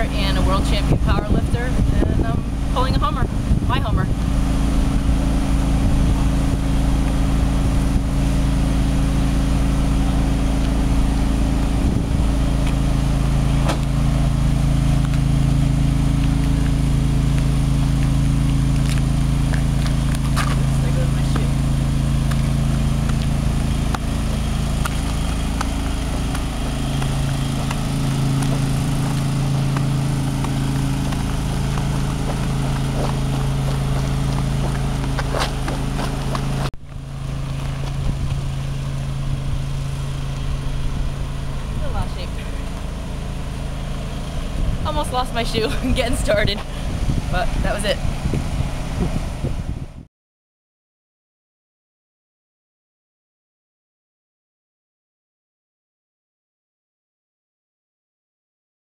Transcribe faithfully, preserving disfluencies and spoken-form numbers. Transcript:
and a world champion power lifter, and I'm pulling a Hummer, my Hummer. Almost lost my shoe getting started, but that was it.